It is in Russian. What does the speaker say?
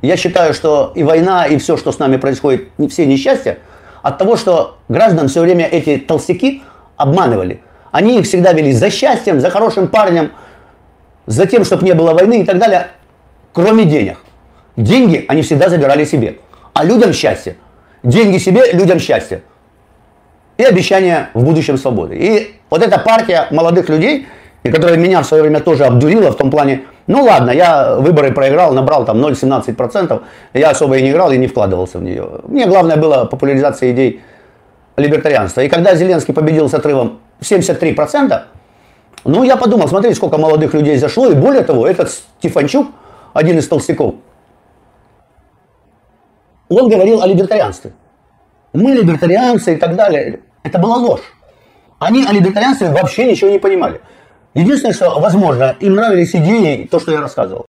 Я считаю, что и война, и все, что с нами происходит, все несчастья, от того, что граждан все время эти толстяки обманывали. Они их всегда вели за счастьем, за хорошим парнем, за тем, чтобы не было войны и так далее, кроме денег. Деньги они всегда забирали себе, а людям счастье. Деньги себе, людям счастье. И обещание в будущем свободы. И вот эта партия молодых людей, и которая меня в свое время тоже обдурила в том плане, ну ладно, я выборы проиграл, набрал там 0,17%, я особо и не играл, и не вкладывался в нее. Мне главное было популяризация идей либертарианства. И когда Зеленский победил с отрывом 73%, ну я подумал, смотрите, сколько молодых людей зашло, и более того, этот Стефанчук, один из толстяков, он говорил о либертарианстве. Мы либертарианцы и так далее. Это была ложь. Они о либертарианстве вообще ничего не понимали. Единственное, что, возможно, им нравились идеи, то, что я рассказывал.